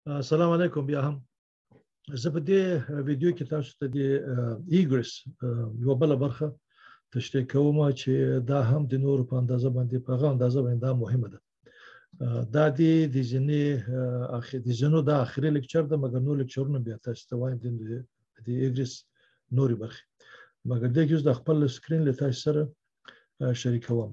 السلام علیکم. بیا هم زه په دې ویډیو کې تاسو ته د ایګرس یو بل برخه تشریح کوم چې دا هم د نورو په اندازه باندې په هغه اندازه باندې دا مهمه ده. دا د ځینو د اخري لیکچر ده، مګر نور لیکچرونه بیا تاسو ته وایم د ایګرس نورې برخې، مګر دې کې د خپل سکرین له تاسو سره شریکوم.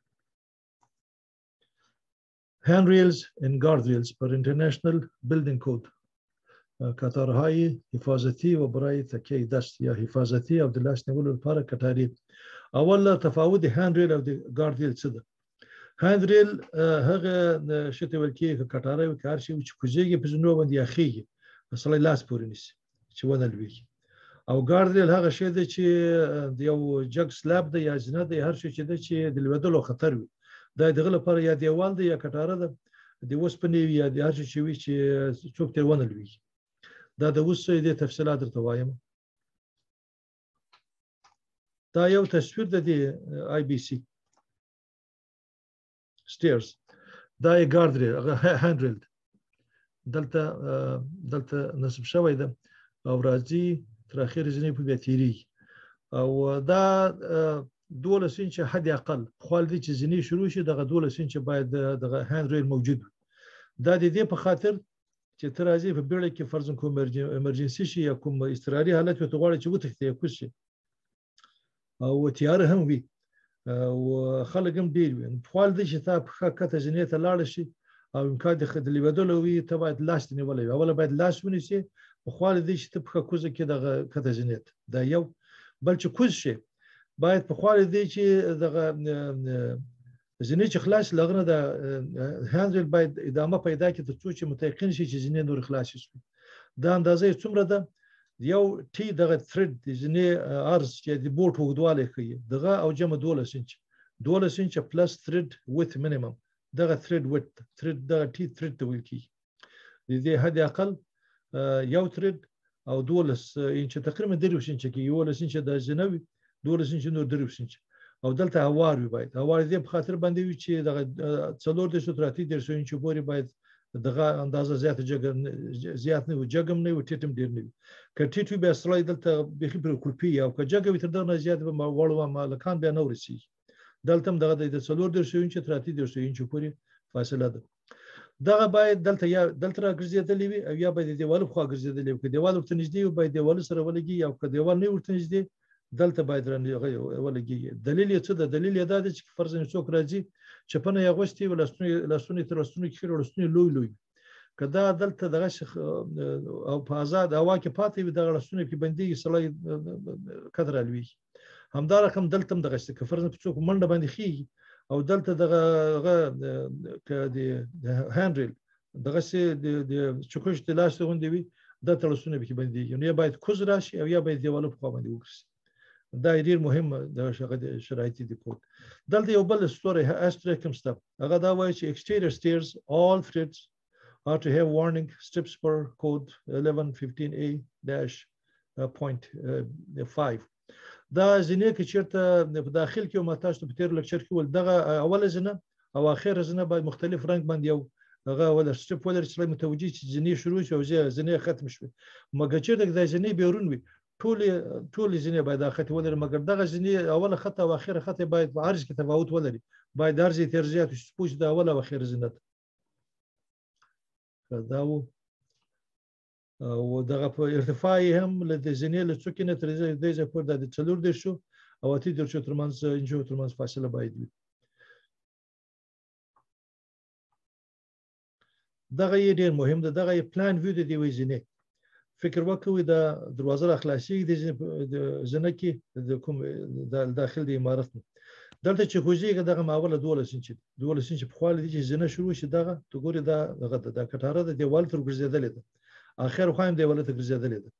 handrails and guardrails per international building code. کتارهای حفاظتی و برای تکیه دست یا حفاظتی او د لاس نیولو لپاره کټارې. اول تفاوت هاندریل او د ګاردریل څه ده؟ هاندریل هغه شی ته ویل کېږي کټاره وي، هر شی چې کوزېږي په زینو باندې یخېږي، سړی لاس پورې نیسي چې ونه لوېږي. او ګاردریل هغه شی دی چې د یو جګ سلاب دی یا زینه دی، هر شی چې دی چې د لوېدلو خطر وي، دا دغه لپاره یا دیوال دی یا کټاره ده، د اوسپنې وي یا د هر شي چې وي چې څوک ترې ونه لوېږي. دا د اوس د تفصیلات درته وایم. دا یو تصویر د آی بي سي سټیرز، دا یې ګاردریل هاندریل دلته نصب شوی ده او راځي تر اخره ځینې په بیا تیریږي. او دا 12 انچه حد اقل خپل دي چې ځینې شروع شي، دغه 12 انچه باید دغه هاندریل موجود وي. دا د دې په خاطر چې تر راځي په بیړه کې فرض کوم ایمرجنسي شي یا کوم اضطراري حالت وي، ته غواړې چې وتښتې یا کوز شي او تیاره هم وي او خلک هم ډېر وي، خپل دي چې تا پښه کته ځینې ته لاړ شي او امکان د لوېدلو وي، ته باید لاس نیولی وي. اوله باید لاس ونیسي، خپل دي چې ته پښه کوزه کې دغه کته ځینې ته. دا یو. بل چې کوز شي باید په خپل دي چې دغه ځینې چې خلاص لغنه د هاندریل باید ادامه پیدا کړي تر څو چې متيقن شي چې ځینې نور خلاص شي. دا اندازه څومره ده؟ یو ټي دغه ثرید د ځینې عرض چې د بوټ اوږدوالی ښیي دغه او جمع 12 انچ 12 انچ پلس ثرید ویت مینیمم، دغه ثرید ویت ثرید دغه ټي ثرید ته ویل کېږي. د دې حد اقل یو ثرید او 12 انچ تقریبا 13 انچ کې 11 انچ د زینه وي، 12 انچ نور 13 انچ. او دلته هوار وي، باید هوار دې په خاطر باندې وي چې دغه 4 تر 8 انچ پورې باید دغه اندازه زیات نه وي، جګم نه وي، ټیټم ډېر نه وي. که ټیټ وي بیا سړی دلته بیخي پرې کلپي، او که جګ وي تر دغه نه زیات به وړو مالکان بیا نه ورسېږي. دلته هم دغه د 4 انچ تر 8 انچ پورې فاصله ده. دغه باید دلته یا دلته راګرځېدلې وي او یا باید د دیوال خوا ګرځېدلې وي. که دیوال ورته نږدې وي باید دیوال سره ولګي، او که دیوال نه ورته نږدې دلته باید ولګي. دلیل یې څه ده؟ دلیل یې دا دی چې فرض څوک راځي چپنه یې اغوستې وي، لاسونه تر لاسونو کې خېړ، لاسونه لوی که دا دلته دغه او په آزاد هوا کې پاتې وي، دغه لاسونه کې بندېږي، سړی کډه رالوېږي. همدا رقم دلته هم دغه که فرض څوک منډه باندې خېږي او دلته دغه که د هاندریل دغسې د چکش د لاس غوندې وي، دا لاسونه پکې بندېږي. نو یا باید کوز راشي او یا باید دیوالو په خوا باندې وګرځي. دا ډېر مهم د شرایط دي کود. دلته یو بل ستوري اسټریک هم شته، هغه دا وایي چې exterior stairs all threads are to have warning strips per code 1115A-.5. دا ځینې کې چېرته په داخل کې ما تاسو ته په تېر لیکچر کې ول دغه اوله زینه او اخره زینه باید مختلف رنګ باندې یو هغه ول سټپ ولري چې متوجي چې زینې شروع شي او زینې ختم شي. مګر چېرته د زینې بیرون وي ټول زینې باید خط ولري، مګر دغه زینې اوله خط او اخره خط باید په عرض کې تفاوت ولري، باید عرض یې تر زیات شي چې د اوله او اخره زینه ده. دا او دغه په ارتفاع هم له د زینې له څوکې نه تر دې ځای پورې د 4 او 8 ترمنځ انچو ترمنځ فاصله باید وي. دغه یې ډېر مهم ده. دغه یې پلان ویو د دې زینې. فکر وکوي د دروازه را خلاصېږي د زینه کې د کوم داخل د عمارت نه دلته چې کوزېږي دغه ماوله 12 انچ 12 انچ په خواله دي چې زینه شروع شي. دغه ته ګوري دا کټاره د دیوال تر ګرځېدلې ده، اخر خو هم دیوال ته ګرځېدلې ده.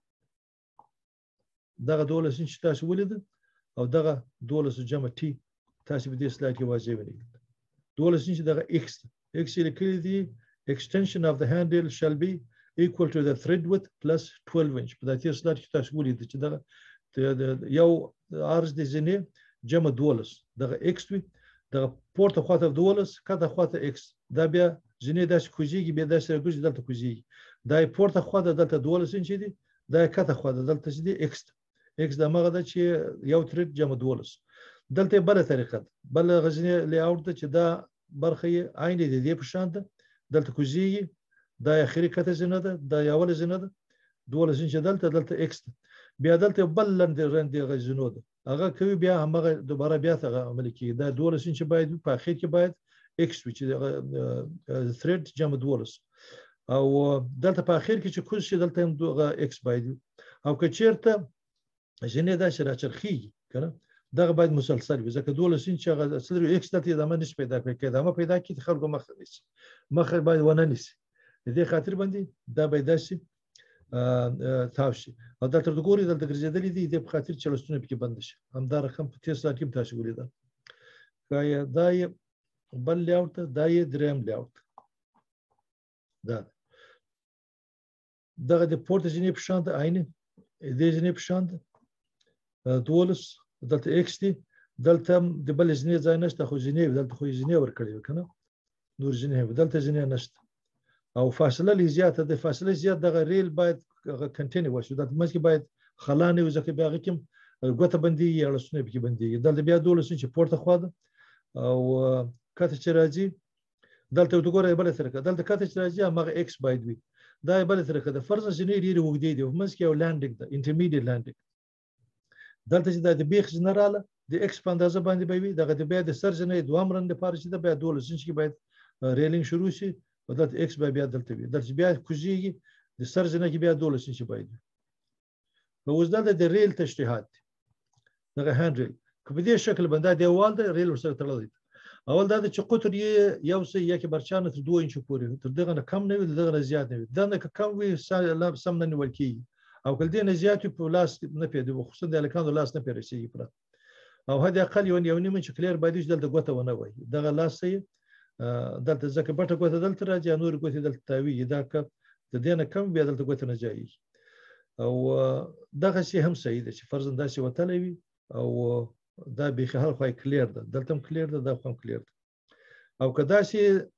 دغه 12 انچ تاسو ولیدل او دغه 12 جمع ټي تاسو په دې سلاید کې واضح ولیدل. 12 انچ دغه ایکس یې لیکلي دي extension of the handle shall be equal to the thread width plus 12 inch. په دې سلاید کې تاسو ولیدل چې دغه یو عرض د زینې جمع 12 دغه ایکس وي، دغه پورته خواته 12 کته خواته ایکس، دا بیا ځینې داسې کوزیږي بیا داسې راګرځي دلته کوزیږي دا یې پورته خوا ده دلته 12 انچه دي دا یې کته خوا ده دلته چې دي x د هغه ده چې یو ترېډ جمع 12 دلته بله طریقه ده بله غزنی لیاوټ ده چې دا برخه یې عین دي دې په شان ده دلته کوزیږي دا اخري کته زینه ده دا یول زینه ده 12 انچه دلته x ده بیا دلته بل لند غزنو ده هغه کوي بیا هغه دوباره بیا ته عمل کیږي دا 12 انچه باید په اخر کې باید x چې ثريد جمع 12 او دلته په اخر کې چې کوز شي دلته هم x باید او که چیرته ځینې دا چې راچرخیږي کنه دغه باید مسلسل وي ځکه 12 انچه هغه اصلي x دلته ادامه نشي پیدا کوي ادامه پیدا کړي خلکو مخ باید ونه نیسي دې خاطر باندې دا باید داسي تاسو او دلته وګورئ دلته ګرځېدلې دي د خاطر چې لستونه پکې بند شي هم دا رقم په 30 ساعت کې تاسو ولیدل دا یې بل لیاوټ دا یې دریم لیاوټ دا دغه د پورت ځینې په شان د عینه دې ځینې په شان 12 دلته x دي دلته د بل ځینې ځای نشته خو ځینې دلته خو ځینې ور کړی کنه نور ځینې دلته ځینې نشته او فاصله زیاته د فاصله زیات دغه ریل باید کنټینیو وشي دلته مې باید خلانه وځکه بیا کوم ګوته بندي یا لسونه به بندي دلته بیا 12 چې پورته خو ده او کته چې راځي دلته وګورئ بل طریقه دلته کته چې راځي هغه x باید وي دا بل طریقه ده فرض ځینې ډیره وګدي دي مې کې یو لاندینګ ده انټرمیډیټ لاندینګ دلته چې د بیخ جنراله د x په اندازه باندې به وي دغه د بیا د سرجنې دوام رند لپاره چې د بیا 12 چې باید ریلینګ شروع شي او دلته x به بیا دلته وي دلته بیا کوزیږي د سرجنې کې بیا 12 چې باید نو اوس دلته د ریل تشریحات دغه هاند ریل په دې شکل باندې دیوال د ریل سره تړل اول دا چې قطر یې یو څه یکه برچانه تر 2 انچو پورې تر دغه نه کم نه وي دغه نه زیات نه وي دا نه کم وي سم نه نیول کیږي او کله دې نه زیات په لاس نه پیدا خصوصا د الکانو لاس نه پیرسي پر او هدا اقل یو نیمه چې کلیر باید دلته ګوته ونه وي دغه لاس یې دلته ځکه بټه ګوته دلته راځي نور ګوته دلته تاوی دا ک د دې نه کم بیا دلته ګوته نه ځي او دغه شی هم صحیح ده چې فرض انداسي وتلې وي او دا به خل خو کلیر ده دلته هم کلیر ده دا هم کلیر ده او کدا شي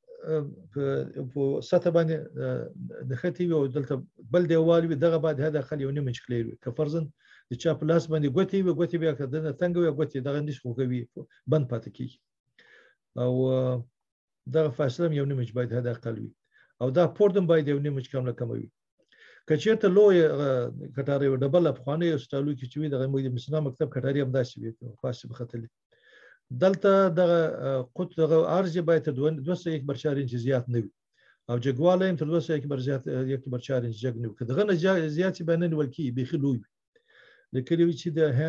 په سطح باندې د ختی او دلته بل دیوال وي دغه بعد هدا خل یو نیمه کلیر وي که فرض د چا پلاس باندې ګوتی بیا کده څنګه وي ګوتی دغه نش خوږي بند پاتې کیږي او دغه فاصله یو نیمه باید هدا اقل وي او دا پوردم باید یو نیمه کم وي کچېرته لوی کټاري ډبل افغاني استالو کې چې وي دغه موږ د مسنا مکتب کټاري هم داسې وي فاصله بختلې دلته دغه قط دغه ارزه باید 201 برچار انچ زیات نه وي او جګواله هم تر 201 بر زیات 1 برچار انچ جګ نه وي کداغه نه زیات باندې ولکی به خلوي لکه چې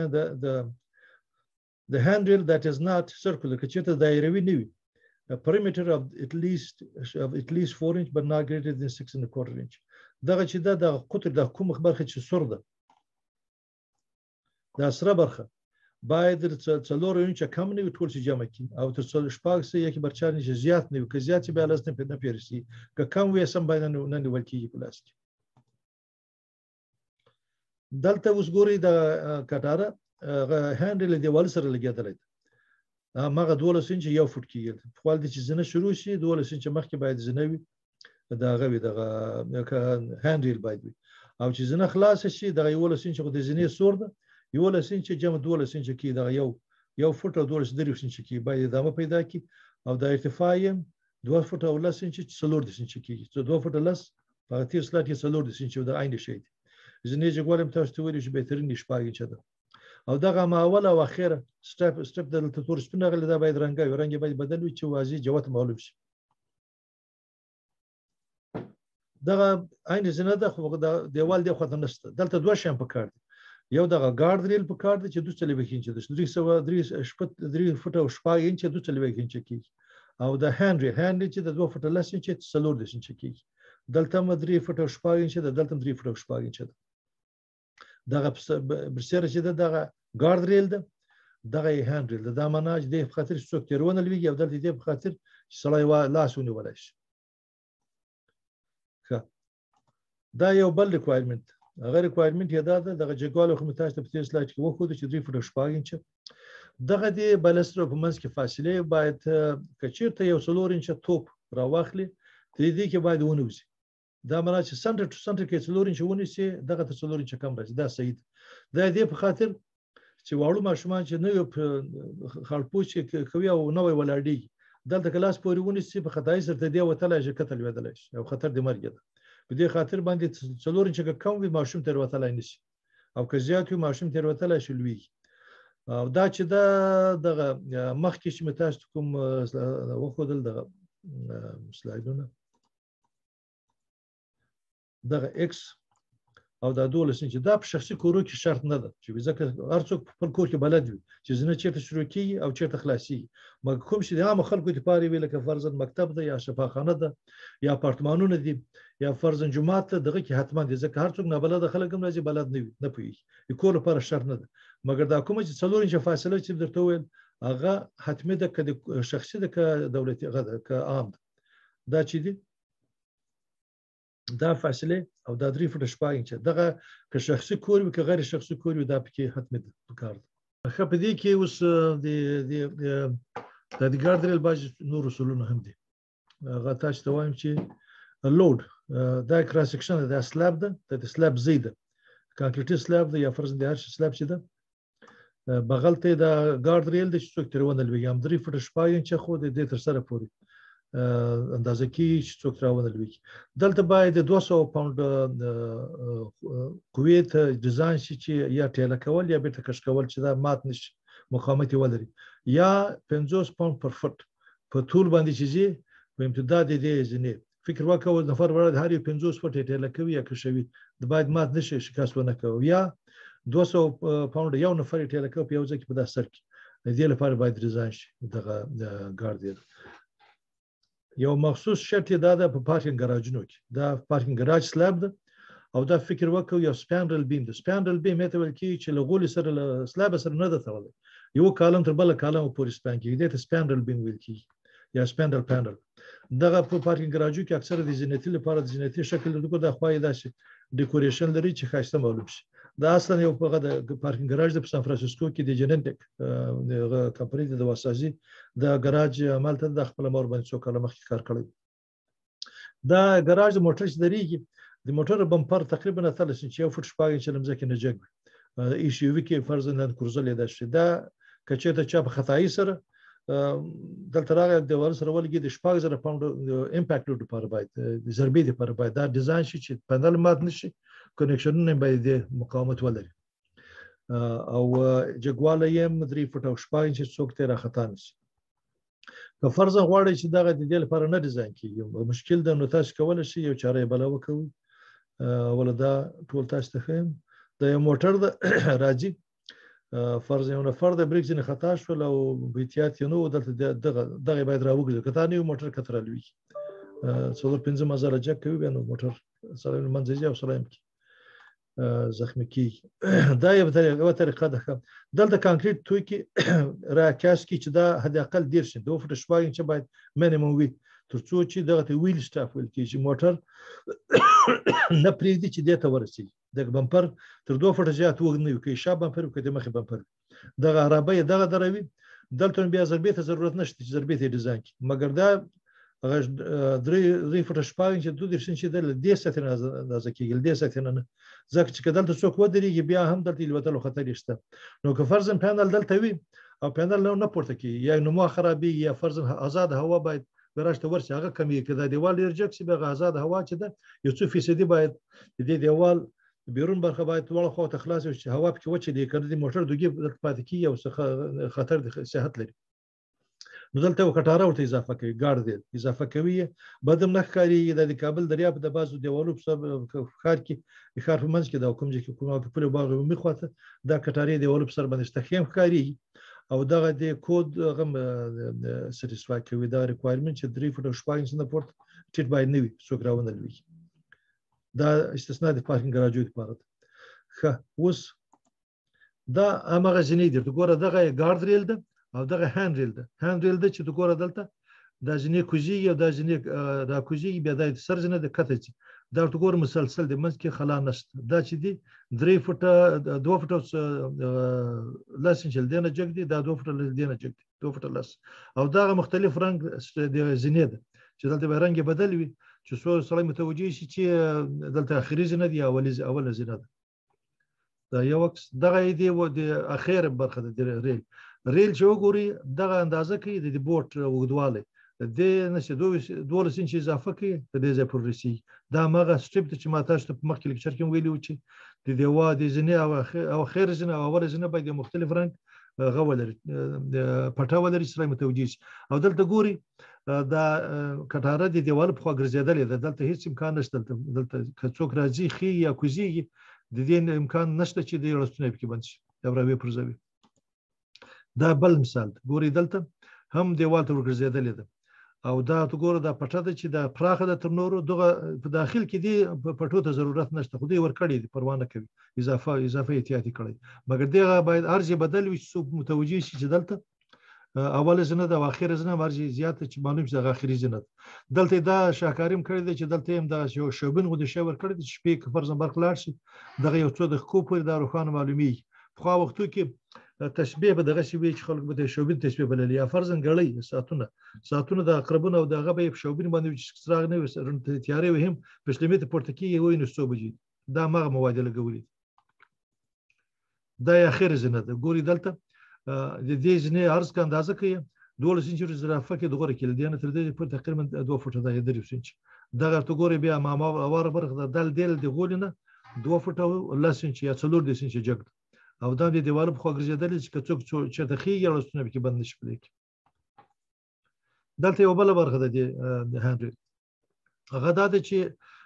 the handle that is not circular کچېرته دایروي نه وي a perimeter of at least 4 inch but not greater than 6.25 inch دغه چې د قطر د کوم برخه چې سور ده دا سره برخه باید څلور انچ کم نه وي ټول چې جمع کی او تر څل شپږ سه یک برچار نشه زیات نه وي که زیات به لازم نه پیرسي که کم وي سم باید نه نیول کیږي پلاستیک دلته اوس ګوري د کټاره هاندل دیوال سره لګیدل ماغه 12 انچ یو فوټ کیږي خپل د چې زنه شروع شي 12 انچ مخکې باید زنه وي دا غوي دغه هاندل باید وي او چې زنه خلاص شي دغه 12 انچ د زنه سور ده 12 انچ جمع 12 انچ کی دغه یو فوټ او 12 انچ کی باید ادامه پیدا کی او د ارتفاع 2 فوټ او 10 انچ 14 انچ کیږي 2 فوټ لس په 30 سلات 14 انچ د عین شي زنه چې ګورم تاسو ته ویل چې بهترین شپږ انچ ده او دغه ما اول او اخیره سټپ د تور سپینه غل دا باید رنګ باید بدل وي چې واضح جوت معلوم شي دغه عین زنه ده خو د دیوال دی خو نشته دلته دوه شیم په کار دي یو دغه ګارد ریل په کار دي چې 2 انچ ده 3 فوټ او 5 انچ 2 انچ کیږي او د هاند ریل چې د 2 فوټ لس انچ 14 انچ کیږي دلته 3 فوټ او 5 انچ ده دلته 3 فوټ او 5 انچ ده دغه برسره چې دغه ګارد ریل ده دغه هاند ریل دا مناج د خاطر څوک تیرونه لوي او دلته د خاطر سړی لاسونه ولای شي دا یو بل ریکوایرمنت هغه ریکوایرمنت یې دا ده دغه جګوال خو متاش ته په تیر سلاید کې وخو چې 3 فوټ 5 انچ دغه د بلستر په منځ کې فاصله باید کچیرته یو 4 انچ توپ راواخلي دې کې باید ونوځي دا معنی چې سنټر ټو سنټر کې 4 انچ ونیسي دغه ته 4 انچ کم راځي دا صحیح ده دې په خاطر چې واړو ماشومان چې نو خړپوش کوي او نوې ولاړی دلته کلاس پورې ونیسي په خدای سره دې وتلای شي کتل ودلای شي او خطر د مرګ ده په دې خاطر باندې 4 انچ کم وي ماشوم تر وتلای نشي او که زیات وي ماشوم تر وتلای شي لوی او دا چې دغه مخکې چې متاسو کوم وخدل دغه سلایډونه دغه ایکس او دا 12 انچ دا په شخصي کورو کې شرط نه ده چې ځکه هر څوک په خپل کور کې بلد وي چې زنه چیرته شروع کیږي او چیرته خلاصي مګر کوم چې د عام خلکو لپاره ویل که فرضاً مکتب ده یا شفاخانه ده یا اپارتمانونه دي یا فرضاً جماعت دغه کې حتما دي ځکه هر څوک نه بلد خلک هم راځي بلد نه وي نه پوهیږي د کور لپاره شرط نه ده مګر دا کوم چې 4 انچ فاصله چې درته ویل هغه حتمي ده که شخصي ده که دولتي غده که عام ده دا چې دي دا فاصله او دا 3 فوټه شپږ انچ دغه که شخصي کور وي که غیر شخصي کور وي دا پکې حتمي ده پکار ده خو په دې کې اوس د ګاردریل باج نور اصولونه هم دي هغه تاسو ته وایم چې لود دا کراس سیکشن دا سلاب ده د سلاب زیده کانکریټي سلاب ده یا فرض دې هر سلاب چې ده بغل ته دا ګاردریل د څوک ترونه لوي هم 3 فوټه شپږ انچ خو د تر سره پوري اندازه کې چې څوک راوړل وي دلته باید 200 پاوند قوې ته ډیزاین شي چې یا ټیله کول یا بیرته کش کول چې دا مات نشي مقاومت ولري یا 50 پاوند پر فوټ په طول باندې چې په امتداد دې ځنه فکر وکړو نفر ورته هر 50 فوټ ټیله کوي یا کشوي د باید مات نشي شکاس ونه کوي یا 200 پاوند یو نفر ټیله کوي په یو ځکه په دا سر کې دې لپاره باید ډیزاین شي دغه ګاردیل یو مخصوص شرط دا ده په پارکینګ ګراجونو کې دا پارکینګ ګراج سلاب ده او دا فکر وکړو یو سپانډل بیم ده سپانډل بیم ته ویل کی چې لغول سره سلاب سره نه ده تړل یو کالم تر بل کالم پورې سپان کې دې ته سپانډل بیم ویل کی یا سپانډل پانل دغه په پارکینګ ګراجو کې اکثره د زینتي لپاره د زینتي شکل دغه د خوای داسې ډیکوریشن لري چې خاصه معلوم شي دا اصلا یو په پارکینګ ګراج د سان فرانسیسکو کې د جننټک کمپنی د واسازي د ګراج عمل ته د خپل مور باندې څو کاله مخکې کار کړی دا ګراج د موټر چې درېږي د موټر بمپر تقریبا 30 انچ یو فوټ شپږ انچ لمزه کې نه جګ ای سی وی کې فرض نه کورزل ده شي دا کچې ته چا په خدای سره دلته راغی د ور سره ولګي د 6000 پاوند امپاکټ لپاره باید د ضربې لپاره باید دا ډیزاین شي چې پنل مات نشي کنیکشنونه باید مقاومت ولري او جګواله یې 3 فوټ او 6 انچ څوک ته راخطا نشي که فرض غواړي چې دغه د دې لپاره نه ډیزاین کیږي مشکل د نو تاسو کول شي یو چاره بل وکوي ولدا ټول تاسو ته هم د موټر د راځي فرض یو نفر د بریک ځنه خطا شو او بیتیات نو دلته دغه باید راوګل کته نو موټر کترالوي 15000 جک کوي نو موټر سره منځي او سره زخمی کی دا یو طریقه ده دلته کانکریټ توی کې راکاس کی چې دا حد اقل 10 2 فوټ شپږ انچ باید مینیمم وي ترڅو چې دغه ویل سټاف ویل کی چې موټر نه پریږدي چې دته ورسیږي د بمپر تر 2 فوټ زیات وګنی کوي شاب بمپر کوي د مخې بمپر دغه عربی دغه دروي دلته بیا ضربې ته ضرورت نشته چې ضربې ته ډیزاین کی مګر دا 3 فوټ شپږ انچ 2 انچ د 10 ساتنه اندازه کیږي 10 ساتنه نه ځکه چې دلته څوک ودرېږي بیا هم دلته لوتلو خطر شته نو که فرض پانل دلته وي او پانل نه پورته کیږي یا نو مو خرابي یا فرض آزاد هوا باید ګراج ته ورسي هغه کمی کده دیوال ارجک سی به آزاد هوا چې ده یو څو فیصدي باید د دیوال بیرون برخه باید ټول خو ته خلاص شي هوا پکې وچه دی کړي د موټر دوی پاتې کی او خطر د صحت لري نو دلته وکټاره ورته اضافه کوي ګارد دی اضافه کوي بدم نه ښکاری د کابل دریاب د بازو دیوالو په ښار کې ښار په منځ کې د حکومت کې کومه په پوره باغ میخواته دا کټاری دیوالو په سر باندې تخیم ښکاری او دغه د کود غم سټیسفای کوي دا ریکوایرمنت چې 3 فوټ او 6 انچ نه پورته ټیټ باید نه وي څوک راونه وي دا استثناء د پارکینګ ګراجو لپاره ښه اوس دا امغه ځنې دي ګوره دغه ګارد ریل ده او دغه هاند ریل ده چې ګوره دلته دا ځنې کوزي یا دا ځنې دا کوزي بیا د سرجنه د کته چې دا ګوره مسلسل د منځ کې خلا نشته دا چې دی 3 فوټه 2 فوټه لاس انچ لدینه جګ دی دا 2 فوټه لدینه جګ دی 2 فوټه لاس او دا مختلف رنگ د ځنې ده چې دلته به رنګ بدل وي چې څو سړی متوجه شي چې دلته اخري زینه دی اوله زینه ده. دا یو عکس دغه دی و د اخر برخه د ریل چې وګوري دغه اندازه کوي د بوټ اوږدوالی د نشي 12 انچ اضافه کوي د دې ځای پر رسي. دا مغه سټریپ چې ما تاسو ته په مخکې لیکچر کې ویلو چې د دیوا د زینه او خیر زینه او اول زینه باید مختلف رنګ غول پټه ولري چې متوجه شي. او دلته ګوري دا کټاره د دیوال په خوا ګرځېدلې ده، دلته هیڅ امکان نشته. دلته که څوک راځي خي یا کوزيږي د دې امکان نشته چې د لستونه پکې بند شي دا راوي پرځوي. دا بل مثال ګوري دلته هم دیوال ته ورګرځېدلې ده او دا ته ګوره دا پټه ده چې دا پراخه ده تر نورو دغه په داخل کې دی پټو ته ضرورت نشته خو دې ور کړی دی پروانه کوي اضافه احتیاطي کړی مګر دغه باید ارزي بدل وي چې څوک متوجه شي چې دلته اول زنه د اخر زنه ورجی زیات چې معلوم شي د اخري زنه دلته دا شاکاریم کړی دی چې دلته هم د شوبین غو د شاور کړی دی چې په فرض برق لاړ شي دغه یو څو د کوپر د روخانه معلومي خو وختو کې تشبیه به دغه شی وی چې خلک به د شوبین تشبیه بلل یا فرضاً غړی ساعتونه د اقربونه او دغه به شوبین باندې چې څراغ نه وسرن تیارې وهم پښلمې ته پورته کیږي وای نو صوبجی دا مغه مواد لګولي دا اخر زنه ده ګوري دلته د دې ځنې عرض کا اندازه کوي 12 انچ زرافه کې دغه کې لدیانه تر دې پر تقریبا 2 فوټه ده 3 انچ دغه ته ګوري بیا ما اور برخه دل د غولنه 2 فوټه 10 انچ یا 4 انچ جګ او دا د دیوال په خوا ګرځېدل چې څوک چې د خي یا لستونه به کې بند نشي پدې کې. دلته یو بل برخه ده د هانډل هغه دا چې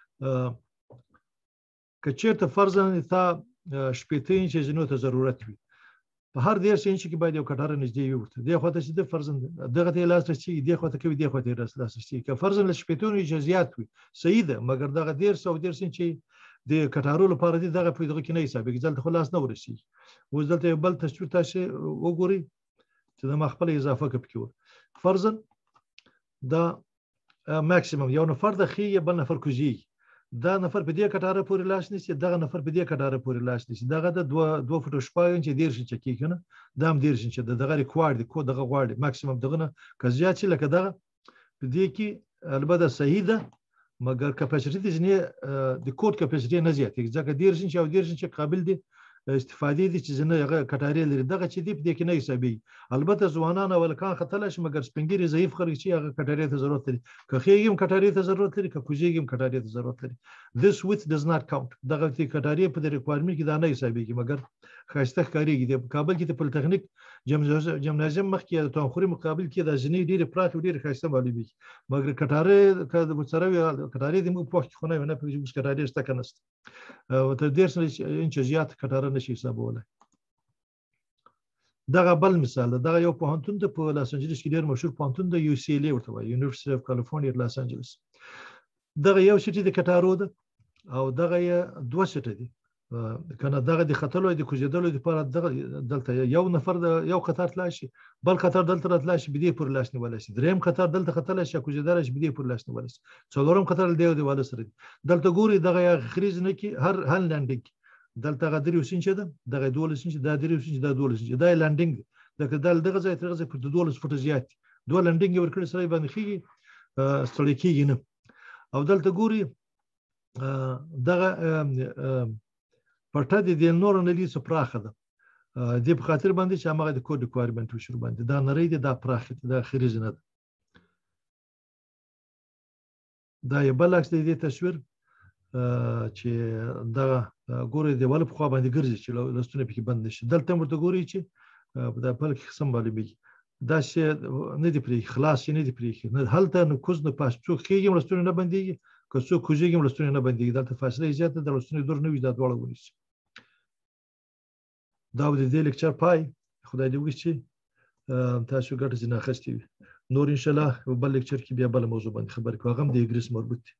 کچېرته فرضاً تا شپېته انچ زینو ته ضرورت وي په هر 10 انچ کې باید یو کټاره نږدې وي ورته دی خو ته چې د فرضاً دغه ته لاس رسي دی خو ته کوي دی خو ته لاس رسي که فرضاً ل شپېته انچ زیات وي صحیح ده مګر دغه 10 انچ د کټارو لپاره دغه په دغه کې نه حساب کې ځل خلاص نه ورسي. اوس دلته بل تصویر تاسو وګورئ چې د مخبل اضافه کوي فرضاً دا ماکسیمم یو نفر د خي بل نفر کوزي دا نفر په دې کټاره پورې لاس نشي دغه نفر په دې کټاره پورې لاس نشي دغه د 2 فوټ شپږ چې 10 انچ کې کنه دا هم 10 انچ دغه ریکوایرډ کو دغه غواړي ماکسیمم دغه نه کزیات چې لکه دغه په دې کې البته صحیح ده مګر کپاسټی د ځنې د کوډ کپاسټی نه زیات ځکه 10 انچ او 10 انچ قابل دي استفادې دي چې ځنه هغه کټاری لري دغه چې دی په دې کې نه حسابي البته ځوانان او لکان خطر شي مګر سپنګری ضعیف خلک چې هغه کټاری ته ضرورت لري که خېګم کټاری ته ضرورت لري که کوزیګم کټاری ته ضرورت لري this width does not count دغه چې کټاری په ریکوایرمنت کې دا نه حسابيږي مګر خاصه ښکاریږي د کابل کې د پولیټیکنیک جمنازیم مخ کې د تنخوري مقابل کې د ځنې ډیره پراته ډیره خاصه معلومي مګر کټاری د مصروي کټاری د مو په وخت خو نه په جوړ کټاری شته کنه او تر 10 انچ زیات کټاره نشي حسابولای. دغه بل مثال دغه یو پوهنتون د په لاس انجلس کې ډیر مشهور پوهنتون د UCLA ورته وایي یونیورسيټي اف کالیفورنیا لاس انجلس دغه یو سټي د کټارو ده او دغه دوه سټي دي کنه دغه د خطر د کوزیدلو لپاره دلته یو نفر د یو خطر تلاشي بل خطر دلته تلاشي بدی پر لاس نیول شي دریم خطر دلته خطر شي کوزیدل شي بدی پر لاس نیول شي څلورم خطر دی والا سره دلته ګوري دغه خریز نه کی هر لانډینګ دلته غدري وسین چې دغه 12 انچ دا 3 انچ دا 12 انچ دا لانډینګ دغه ځای ترغه په 12 فوټ زیات دوه لانډینګ ورکړي سره باندې خيږي ستړي کیږي نه او دلته ګوري دغه پټه د نور نه لیسه پراخه ده د په خاطر باندې چې هغه د کوډ ریکوایرمنت وشور باندې دا نری دي دا پراخه ده اخري زنه ده دا یو بل عکس دی تصویر چې دا ګوري دیوال په خوا باندې ګرځي چې لستونه پکې بند نشي دلته مرته ګوري چې دا په کې قسم معلومي دا شی نه دی پرې خلاص نه دی پرې نه هلته نو کوز نه پاس څوک کېږي لستونه نه بنديږي که څوک کوزيږي لستونه نه بنديږي دلته فاصله زیاته د لستونه دور نه وي دا ډول ونیسي دا د دې لیکچر پای خدای دې وکړي چې تاسو ګټه زنه اخستې نور ان شاء الله بل لیکچر کې بیا بل موضوع باندې خبرې کوم د انګلیس مربوط